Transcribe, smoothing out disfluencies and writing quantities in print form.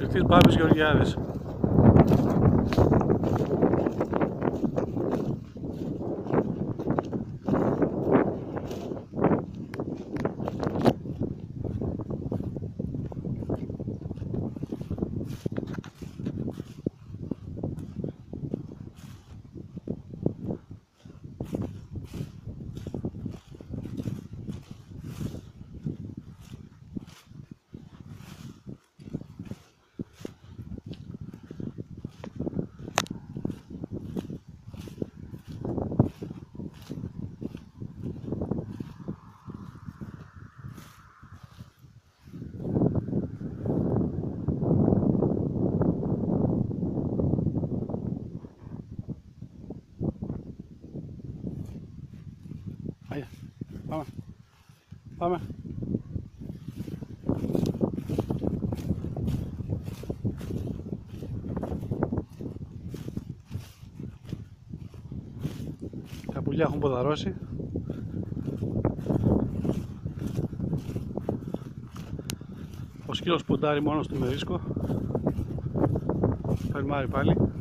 Ιδιοκτήτης Μπάμπης Γεωργιάδης. Πάμε. Πάμε. Τα πουλιά έχουν ποδαρώσει. Ο σκύλος ποντάρει μόνος του με ρίσκο. Φερμάρει πάλι.